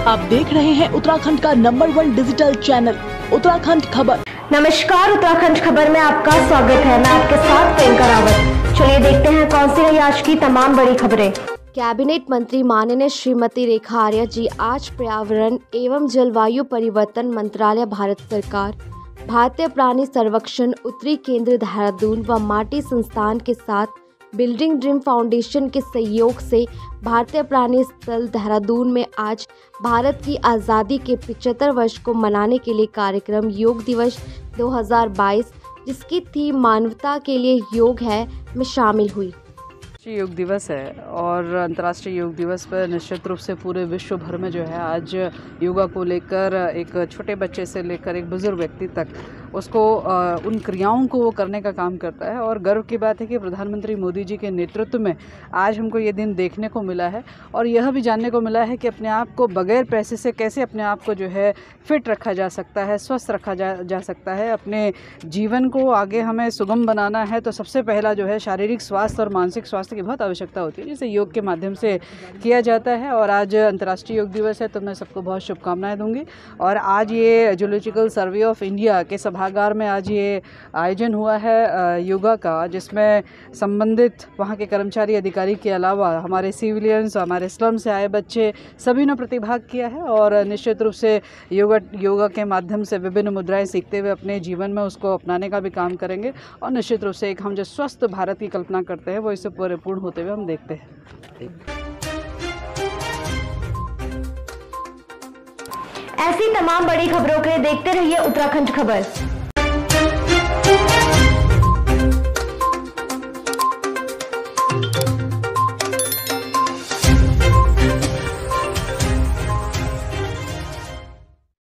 आप देख रहे हैं उत्तराखंड का नंबर 1 डिजिटल चैनल उत्तराखंड खबर। नमस्कार, उत्तराखंड खबर में आपका स्वागत है। मैं आपके साथ प्रियंका रावत। चलिए देखते हैं कौन सी रही आज की तमाम बड़ी खबरें। कैबिनेट मंत्री माननीय श्रीमती रेखा आर्या जी आज पर्यावरण एवं जलवायु परिवर्तन मंत्रालय भारत सरकार, भारतीय प्राणी सर्वेक्षण उत्तरी केंद्र देहरादून व माटी संस्थान के साथ बिल्डिंग ड्रीम फाउंडेशन के सहयोग से भारतीय प्राणी स्थल देहरादून में आज भारत की आज़ादी के 75 वर्ष को मनाने के लिए कार्यक्रम योग दिवस 2022, जिसकी थीम मानवता के लिए योग है, में शामिल हुई। योग दिवस है और अंतर्राष्ट्रीय योग दिवस पर निश्चित रूप से पूरे विश्व भर में जो है आज योगा को लेकर एक छोटे बच्चे से लेकर एक बुजुर्ग व्यक्ति तक उसको उन क्रियाओं को वो करने का काम करता है। और गर्व की बात है कि प्रधानमंत्री मोदी जी के नेतृत्व में आज हमको ये दिन देखने को मिला है और यह भी जानने को मिला है कि अपने आप को बगैर पैसे से कैसे अपने आप को जो है फिट रखा जा सकता है, स्वस्थ रखा जा सकता है। अपने जीवन को आगे हमें सुगम बनाना है तो सबसे पहला जो है शारीरिक स्वास्थ्य और मानसिक स्वास्थ्य की बहुत आवश्यकता होती है, जिसे योग के माध्यम से किया जाता है। और आज अंतर्राष्ट्रीय योग दिवस है तो मैं सबको बहुत शुभकामनाएं दूंगी। और आज ये जूलॉजिकल सर्वे ऑफ इंडिया के सभागार में आज ये आयोजन हुआ है योगा का, जिसमें संबंधित वहाँ के कर्मचारी अधिकारी के अलावा हमारे सिविलियंस, हमारे स्लम से आए बच्चे सभी ने प्रतिभाग किया है। और निश्चित रूप से योगा के माध्यम से विभिन्न मुद्राएं सीखते हुए अपने जीवन में उसको अपनाने का भी काम करेंगे। और निश्चित रूप से एक हम जो स्वस्थ भारत की कल्पना करते हैं वो इससे परिपूर्ण होते हुए हम देखते हैं। ऐसी तमाम बड़ी खबरों के लिए देखते रहिए उत्तराखंड खबर।